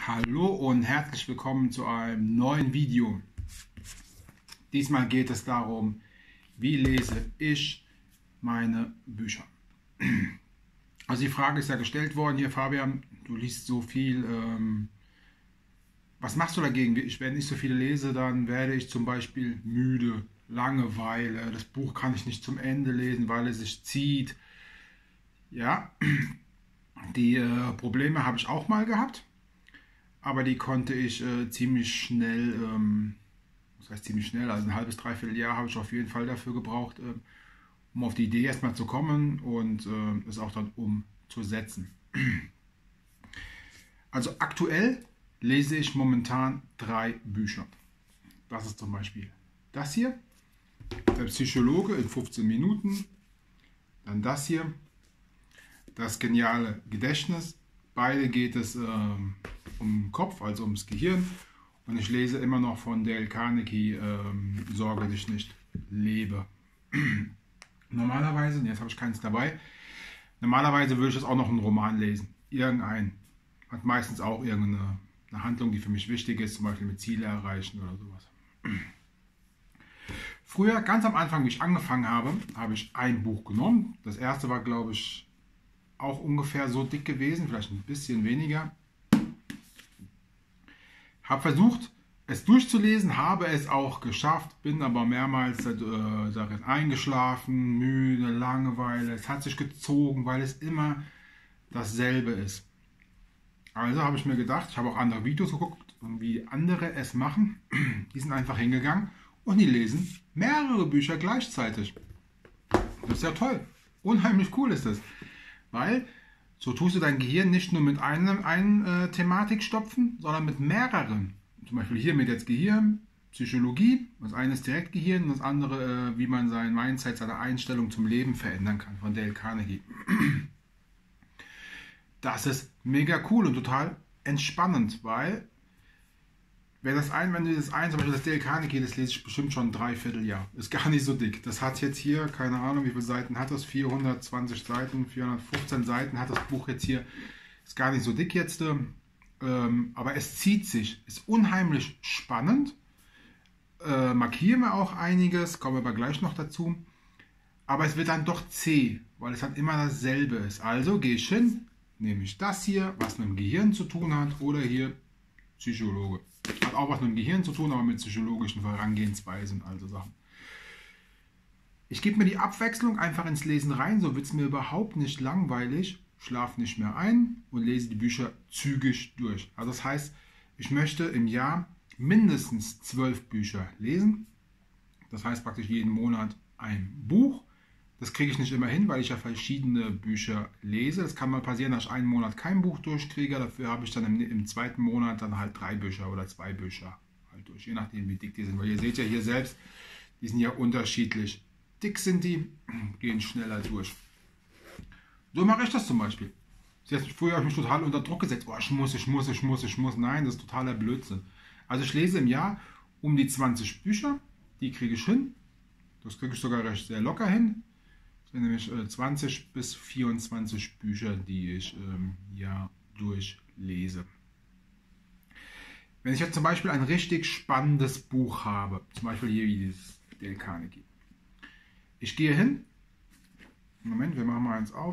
Hallo und herzlich willkommen zu einem neuen Video. Diesmal geht es darum, wie lese ich meine Bücher. Also die Frage ist ja gestellt worden hier, Fabian, du liest so viel, was machst du dagegen? Wenn ich so viele lese, dann werde ich zum Beispiel müde, Langeweile, das Buch kann ich nicht zum Ende lesen, weil es sich zieht. Ja, die Probleme habe ich auch mal gehabt. Aber die konnte ich ziemlich schnell, das heißt ziemlich schnell, also ein halbes, dreiviertel Jahr habe ich auf jeden Fall dafür gebraucht, um auf die Idee erstmal zu kommen und es auch dann umzusetzen. Also aktuell lese ich momentan 3 Bücher. Das ist zum Beispiel das hier, der Psychologe in 15 Minuten, dann das hier, das geniale Gedächtnis. Beide geht es um den Kopf, also ums Gehirn. Und ich lese immer noch von Dale Carnegie, Sorge dich nicht, lebe. Normalerweise, jetzt habe ich keins dabei, normalerweise würde ich jetzt auch noch einen Roman lesen. Irgendein. Hat meistens auch irgendeine Handlung, die für mich wichtig ist, zum Beispiel mit Ziele erreichen oder sowas. Früher, ganz am Anfang, wie ich angefangen habe, habe ich ein Buch genommen. Das erste war, glaube ich, auch ungefähr so dick gewesen, vielleicht ein bisschen weniger. Habe versucht, es durchzulesen, habe es auch geschafft, bin aber mehrmals darin eingeschlafen, müde, Langeweile. Es hat sich gezogen, weil es immer dasselbe ist. Also habe ich mir gedacht, ich habe auch andere Videos geguckt, wie andere es machen. Die sind einfach hingegangen und die lesen mehrere Bücher gleichzeitig. Das ist ja toll. Unheimlich cool ist das. Weil so tust du dein Gehirn nicht nur mit einer Thematik stopfen, sondern mit mehreren. Zum Beispiel hier mit jetzt Gehirn, Psychologie, das eine ist direkt Gehirn, das andere, wie man sein Mindset, seine Einstellung zum Leben verändern kann, von Dale Carnegie. Das ist mega cool und total entspannend, weil wenn du das zum Beispiel das Dale Carnegie, das lese ich bestimmt schon ein Dreivierteljahr. Ist gar nicht so dick. Das hat jetzt hier, keine Ahnung, wie viele Seiten hat das? 420 Seiten, 415 Seiten hat das Buch jetzt hier. Ist gar nicht so dick jetzt. Aber es zieht sich. Ist unheimlich spannend. Markieren wir auch einiges, kommen wir aber gleich noch dazu. Aber es wird dann doch zäh, weil es dann immer dasselbe ist. Also gehe ich hin, nehme ich das hier, was mit dem Gehirn zu tun hat, oder hier Psychologe. Hat auch was mit dem Gehirn zu tun, aber mit psychologischen Vorangehensweisen und all so Sachen. Ich gebe mir die Abwechslung einfach ins Lesen rein, so wird es mir überhaupt nicht langweilig, schlafe nicht mehr ein und lese die Bücher zügig durch. Also das heißt, ich möchte im Jahr mindestens 12 Bücher lesen. Das heißt praktisch jeden Monat ein Buch. Das kriege ich nicht immer hin, weil ich ja verschiedene Bücher lese. Es kann mal passieren, dass ich einen Monat kein Buch durchkriege. Dafür habe ich dann im zweiten Monat dann halt 3 Bücher oder 2 Bücher halt durch. Je nachdem, wie dick die sind. Weil ihr seht ja hier selbst, die sind ja unterschiedlich. Dick sind die, gehen schneller durch. So mache ich das zum Beispiel. Früher habe ich mich total unter Druck gesetzt. Oh, ich muss. Nein, das ist totaler Blödsinn. Also ich lese im Jahr um die 20 Bücher. Die kriege ich hin. Das kriege ich sogar recht sehr locker hin. Das sind nämlich 20 bis 24 Bücher, die ich im Jahr durchlese. Wenn ich jetzt zum Beispiel ein richtig spannendes Buch habe, zum Beispiel hier wie dieses Dale Carnegie. Ich gehe hin, Moment, wir machen mal eins auf.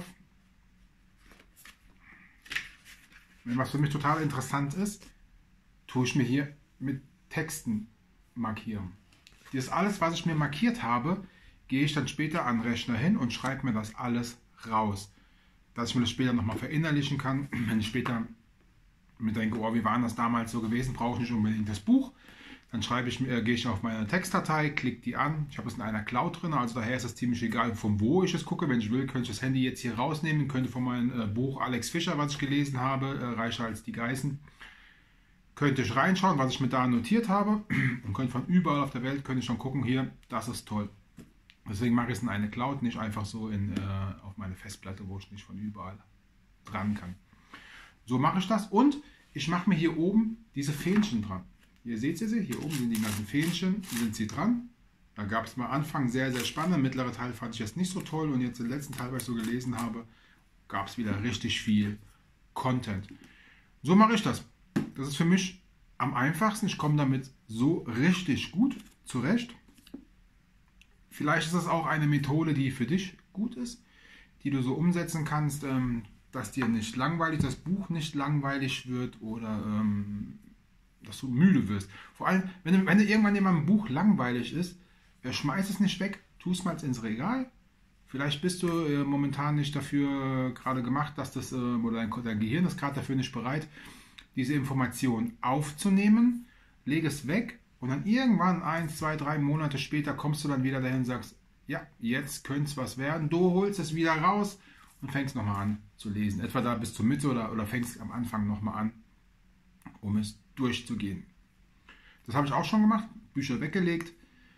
Wenn was für mich total interessant ist, tue ich mir hier mit Texten markieren. Das ist alles, was ich mir markiert habe, gehe ich dann später an den Rechner hin und schreibe mir das alles raus. Dass ich mir das später nochmal verinnerlichen kann. Wenn ich später mir denke, oh, wie war das damals so gewesen, brauche ich nicht unbedingt das Buch. Dann gehe ich auf meine Textdatei, klicke die an. Ich habe es in einer Cloud drin, also daher ist es ziemlich egal, von wo ich es gucke. Wenn ich will, könnte ich das Handy jetzt hier rausnehmen, könnte von meinem Buch Alex Fischer, was ich gelesen habe, Reicher als die Geißen, könnte ich reinschauen, was ich mir da notiert habe und könnte von überall auf der Welt, könnte ich schon gucken, hier, das ist toll. Deswegen mache ich es in eine Cloud, nicht einfach so auf meine Festplatte, wo ich nicht von überall dran kann. So mache ich das und ich mache mir hier oben diese Fähnchen dran. Hier seht ihr sie, hier oben sind die ganzen Fähnchen, sind sie dran. Da gab es mal Anfang sehr, sehr spannend, mittlere Teil fand ich jetzt nicht so toll und jetzt den letzten Teil, was ich so gelesen habe, gab es wieder richtig viel Content. So mache ich das. Das ist für mich am einfachsten. Ich komme damit so richtig gut zurecht. Vielleicht ist das auch eine Methode, die für dich gut ist, die du so umsetzen kannst, dass dir nicht langweilig, das Buch nicht langweilig wird oder dass du müde wirst. Vor allem, wenn du irgendwann jemandem ein Buch langweilig ist, schmeiß es nicht weg, tu es mal ins Regal. Vielleicht bist du momentan nicht dafür gerade gemacht, dass das, oder dein Gehirn ist gerade dafür nicht bereit, diese Information aufzunehmen. Lege es weg und dann irgendwann 1, 2, 3 Monate später kommst du dann wieder dahin und sagst, ja, jetzt könnte es was werden. Du holst es wieder raus und fängst nochmal an zu lesen. Etwa da bis zur Mitte oder fängst am Anfang nochmal an, um es durchzugehen. Das habe ich auch schon gemacht, Bücher weggelegt.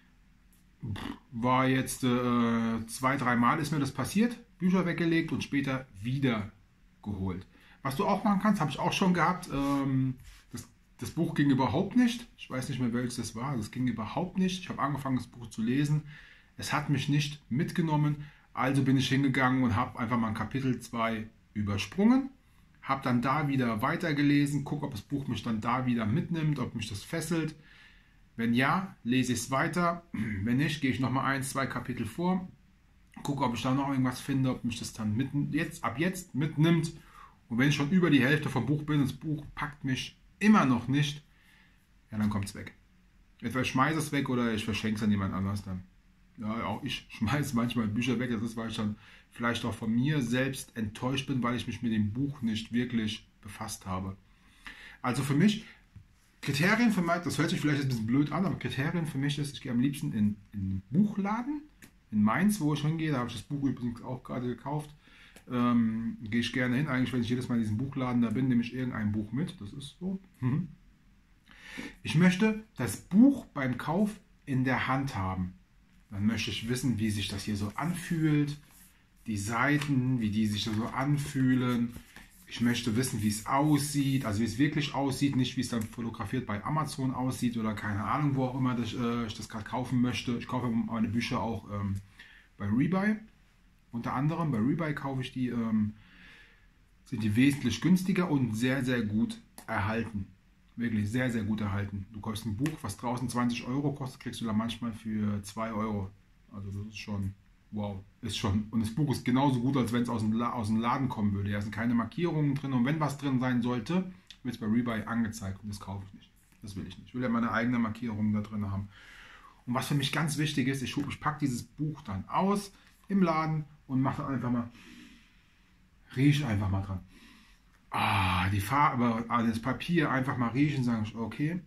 War jetzt 2, 3 Mal ist mir das passiert, Bücher weggelegt und später wieder geholt. Was du auch machen kannst, habe ich auch schon gehabt. Das Buch ging überhaupt nicht. Ich weiß nicht mehr, welches das war. Das ging überhaupt nicht. Ich habe angefangen, das Buch zu lesen. Es hat mich nicht mitgenommen. Also bin ich hingegangen und habe einfach mal Kapitel 2 übersprungen. Habe dann da wieder weitergelesen. Gucke, ob das Buch mich dann da wieder mitnimmt, ob mich das fesselt. Wenn ja, lese ich es weiter. Wenn nicht, gehe ich nochmal 1, 2 Kapitel vor. Gucke, ob ich da noch irgendwas finde, ob mich das dann ab jetzt mitnimmt. Und wenn ich schon über die Hälfte vom Buch bin, das Buch packt mich immer noch nicht, ja, dann kommt es weg. Entweder ich schmeiße es weg oder ich verschenke es an jemand anders dann. Ja, auch ich schmeiße manchmal Bücher weg. Das ist, weil ich dann vielleicht auch von mir selbst enttäuscht bin, weil ich mich mit dem Buch nicht wirklich befasst habe. Also für mich, Kriterien für mich, das hört sich vielleicht ein bisschen blöd an, aber Kriterien für mich ist, ich gehe am liebsten in den Buchladen, in Mainz, wo ich hingehe, da habe ich das Buch übrigens auch gerade gekauft. Gehe ich gerne hin. Eigentlich, wenn ich jedes Mal in diesem Buchladen da bin, nehme ich irgendein Buch mit. Das ist so. Ich möchte das Buch beim Kauf in der Hand haben. Dann möchte ich wissen, wie sich das hier so anfühlt. Die Seiten, wie die sich so anfühlen. Ich möchte wissen, wie es aussieht. Also wie es wirklich aussieht. Nicht, wie es dann fotografiert bei Amazon aussieht oder keine Ahnung, wo auch immer ich das gerade kaufen möchte. Ich kaufe meine Bücher auch bei Rebuy. Unter anderem bei Rebuy kaufe ich die, sind die wesentlich günstiger und sehr, sehr gut erhalten. Wirklich sehr, sehr gut erhalten. Du kaufst ein Buch, was draußen 20 Euro kostet, kriegst du da manchmal für 2 Euro. Also das ist schon, wow, ist schon. Und das Buch ist genauso gut, als wenn es aus dem Laden kommen würde. Da sind keine Markierungen drin und wenn was drin sein sollte, wird es bei Rebuy angezeigt und das kaufe ich nicht. Das will ich nicht. Ich will ja meine eigene Markierung da drin haben. Und was für mich ganz wichtig ist, ich packe dieses Buch dann aus im Laden und mache einfach mal, rieche einfach mal dran. Die Farbe, das Papier einfach mal riechen, sagen, okay,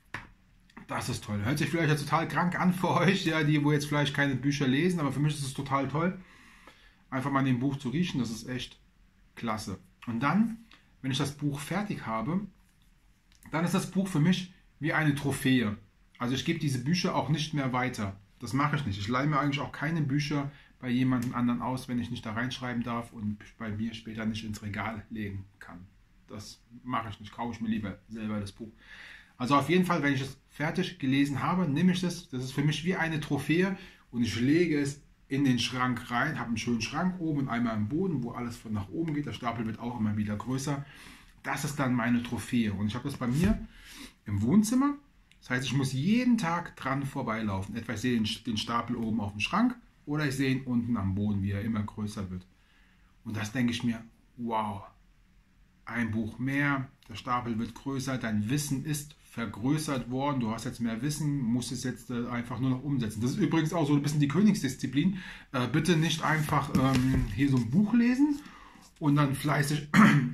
das ist toll. Hört sich vielleicht ja total krank an für euch, ja, die, wo jetzt vielleicht keine Bücher lesen, aber für mich ist es total toll, einfach mal in dem Buch zu riechen, das ist echt klasse. Und dann, wenn ich das Buch fertig habe, dann ist das Buch für mich wie eine Trophäe. Also ich gebe diese Bücher auch nicht mehr weiter. Das mache ich nicht. Ich leihe mir eigentlich auch keine Bücher bei jemandem anderen aus, wenn ich nicht da reinschreiben darf und bei mir später nicht ins Regal legen kann. Das mache ich nicht, kaufe ich mir lieber selber das Buch. Also auf jeden Fall, wenn ich es fertig gelesen habe, nehme ich das. Das ist für mich wie eine Trophäe und ich lege es in den Schrank rein, habe einen schönen Schrank oben und einmal im Boden, wo alles von nach oben geht. Der Stapel wird auch immer wieder größer. Das ist dann meine Trophäe und ich habe das bei mir im Wohnzimmer. Das heißt, ich muss jeden Tag dran vorbeilaufen. Etwa ich sehe den Stapel oben auf dem Schrank oder ich sehe ihn unten am Boden, wie er immer größer wird. Und das denke ich mir, wow, ein Buch mehr, der Stapel wird größer, dein Wissen ist vergrößert worden, du hast jetzt mehr Wissen, musst es jetzt einfach nur noch umsetzen. Das ist übrigens auch so ein bisschen die Königsdisziplin. Bitte nicht einfach hier so ein Buch lesen und dann fleißig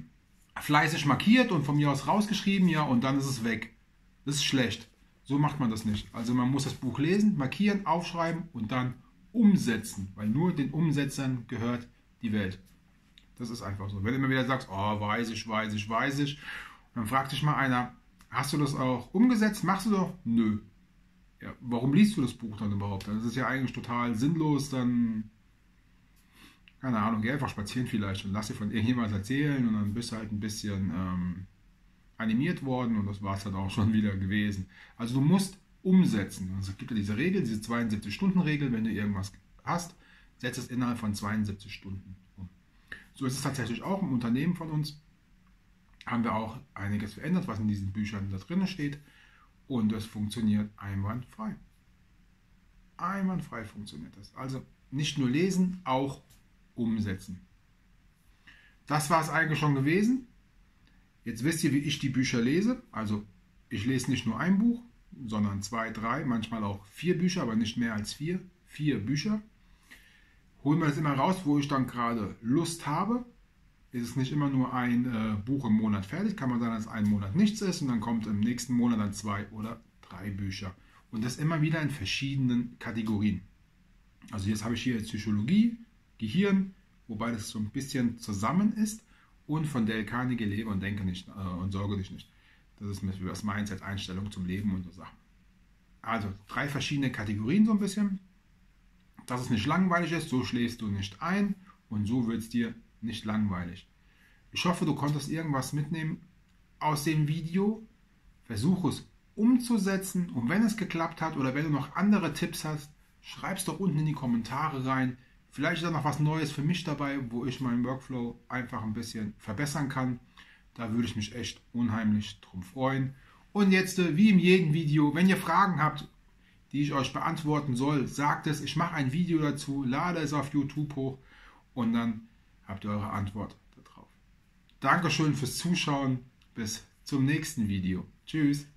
markiert und von mir aus rausgeschrieben, ja, und dann ist es weg. Das ist schlecht. So macht man das nicht. Also man muss das Buch lesen, markieren, aufschreiben und dann umsetzen, weil nur den Umsetzern gehört die Welt. Das ist einfach so. Wenn du immer wieder sagst, oh, weiß ich, und dann fragt dich mal einer, hast du das auch umgesetzt? Machst du doch? Nö. Ja, warum liest du das Buch dann überhaupt? Das ist ja eigentlich total sinnlos, dann, keine Ahnung, geh einfach spazieren vielleicht und lass dir von irgendjemand erzählen und dann bist du halt ein bisschen animiert worden und das war es dann auch schon wieder gewesen. Also du musst umsetzen. Also es gibt ja diese Regel, diese 72-Stunden-Regel, wenn du irgendwas hast, setz es innerhalb von 72 Stunden um. So ist es tatsächlich auch im Unternehmen von uns. haben wir auch einiges verändert, was in diesen Büchern da drin steht. Und es funktioniert einwandfrei. Einwandfrei funktioniert das. Also nicht nur lesen, auch umsetzen. Das war es eigentlich schon gewesen. Jetzt wisst ihr, wie ich die Bücher lese. Also ich lese nicht nur ein Buch, sondern 2, 3, manchmal auch 4 Bücher, aber nicht mehr als 4. 4 Bücher. Holen wir das immer raus, wo ich dann gerade Lust habe. Ist es nicht immer nur ein Buch im Monat fertig, kann man sagen, dass ein Monat nichts ist und dann kommt im nächsten Monat dann 2 oder 3 Bücher. Und das immer wieder in verschiedenen Kategorien. Also jetzt habe ich hier Psychologie, Gehirn, wobei das so ein bisschen zusammen ist, und von Dale Carnegie, Lebe und denke nicht und sorge dich nicht. Das ist das Mindset, Einstellung zum Leben und so Sachen. Also 3 verschiedene Kategorien so ein bisschen. Dass es nicht langweilig ist, so schläfst du nicht ein und so wird es dir nicht langweilig. Ich hoffe, du konntest irgendwas mitnehmen aus dem Video. Versuche es umzusetzen und wenn es geklappt hat oder wenn du noch andere Tipps hast, schreib es doch unten in die Kommentare rein. Vielleicht ist da noch was Neues für mich dabei, wo ich meinen Workflow einfach ein bisschen verbessern kann. Da würde ich mich echt unheimlich drum freuen. Und jetzt, wie in jedem Video, wenn ihr Fragen habt, die ich euch beantworten soll, sagt es. Ich mache ein Video dazu, lade es auf YouTube hoch und dann habt ihr eure Antwort darauf. Dankeschön fürs Zuschauen. Bis zum nächsten Video. Tschüss.